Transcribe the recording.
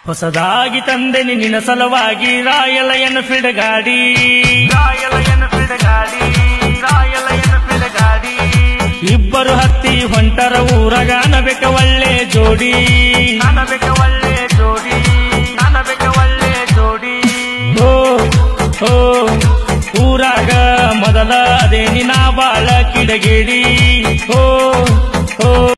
ಹೊಸದಾಗಿ ತಂದೆ ನಿನ್ನ ಸಲುವಾಗಿ ರಾಯಲ್ ಎನ್ಫೀಲ್ಡ್ ಗಾಡಿ ಇಬ್ಬರು ಹತ್ತಿ ಹೊಂಟರ ಊರಾಗ ಅನಬೇಕ ಒಳ್ಳೆ ಜೋಡಿ ಓ ಊರಾಗ ಮೊದಲ ಅದೇ ನಿನ್ನ ಬಾಳ ಕಿಡಗೇಡಿ ಓ